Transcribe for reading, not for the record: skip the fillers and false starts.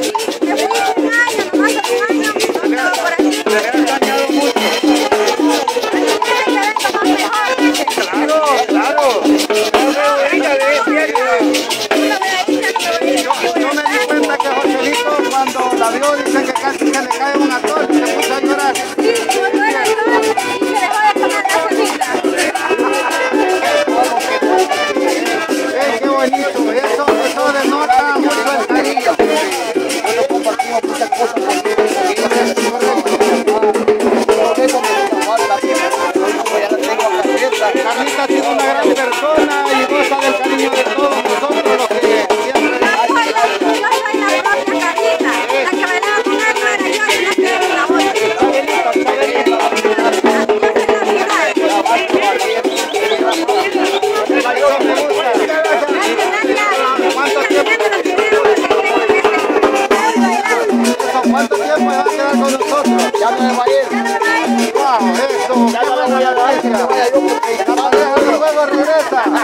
Carlita ha sido una gran persona y goza del cariño de todos nosotros los que siempre... Yo soy la propia Carlita, la que bailaba con él no era yo, sino que era la otra. Yo soy la ¿Cuánto tiempo va a quedar con nosotros? Ya no me va a ir. Wow, eso, Ya no me voy a la iglesia. luego regresa.